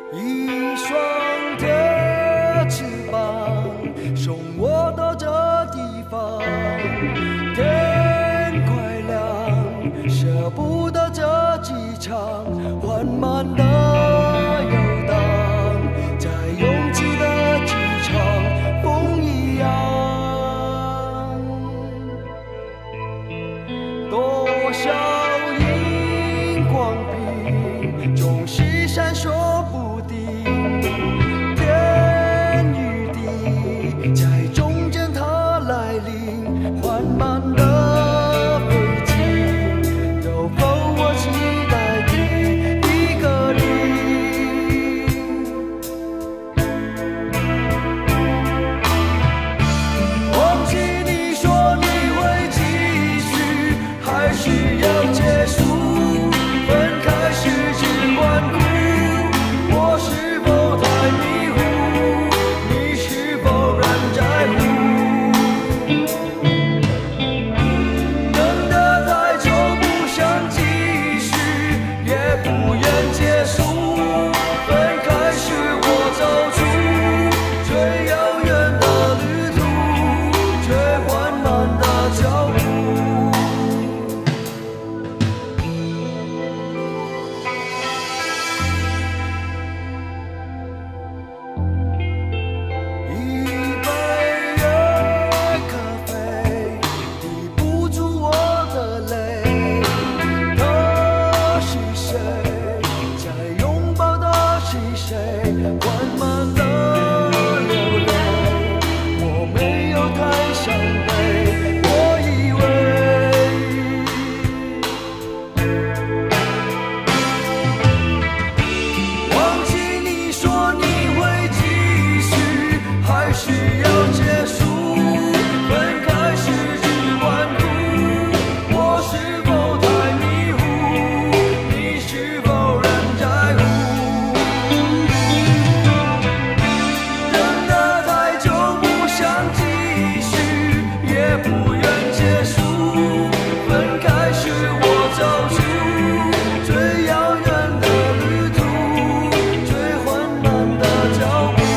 一双的翅膀送我到这地方，天快亮，舍不得这机场缓慢的游荡，在拥挤的机场风一样，多少荧光屏总是闪烁不定，天与地在中间它来临，缓慢的飞进，都否我期待的一个你。忘记你说你会继续，还是要结束？分开时只管哭，我是否太迷糊？你是否仍在乎？等得太久，不想继续，也不愿结束。分开时我走出最遥远的旅途，最缓慢的脚步。一杯热咖啡抵不住我的泪，他是谁？在拥抱的是谁？缓慢的流泪，我没有太伤悲，我以为忘记你说你会继续，还是要结束？分开时只管哭，我是否太迷糊？你是否仍在乎？等得太久，不想继续，也不愿结束。分开时我走出最遥远的旅途，最缓慢的脚步。